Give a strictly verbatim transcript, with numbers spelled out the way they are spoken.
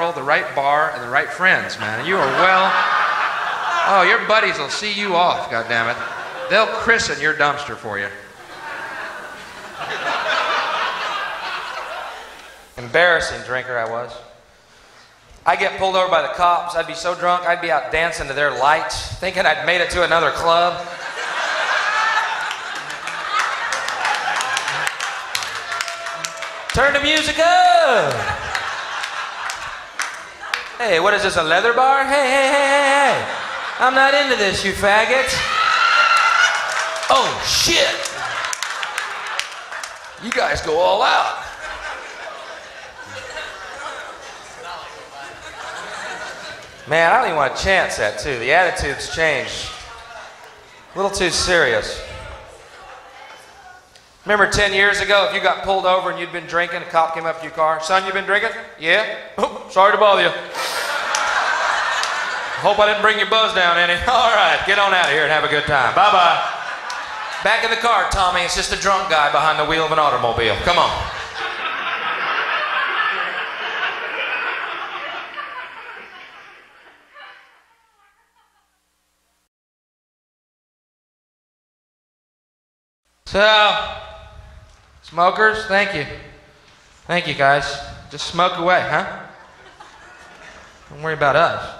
girl, the right bar, and the right friends, man. You are well... Oh, your buddies will see you off, goddammit. They'll christen your dumpster for you. Embarrassing drinker I was. I'd get pulled over by the cops. I'd be so drunk, I'd be out dancing to their lights, thinking I'd made it to another club. Turn the music up! Hey, what is this, a leather bar? Hey, hey, hey, hey, hey! I'm not into this, you faggots. Oh, shit! You guys go all out. Man, I don't even want to chance that, too. The attitude's changed. A little too serious. Remember ten years ago, if you got pulled over and you'd been drinking, a cop came up to your car, son, you been drinking? Yeah? Oh, sorry to bother you. Hope I didn't bring your buzz down any. All right, get on out of here and have a good time. Bye-bye. Back in the car, Tommy. It's just a drunk guy behind the wheel of an automobile. Come on. So, smokers, thank you. Thank you, guys. Just smoke away, huh? Don't worry about us.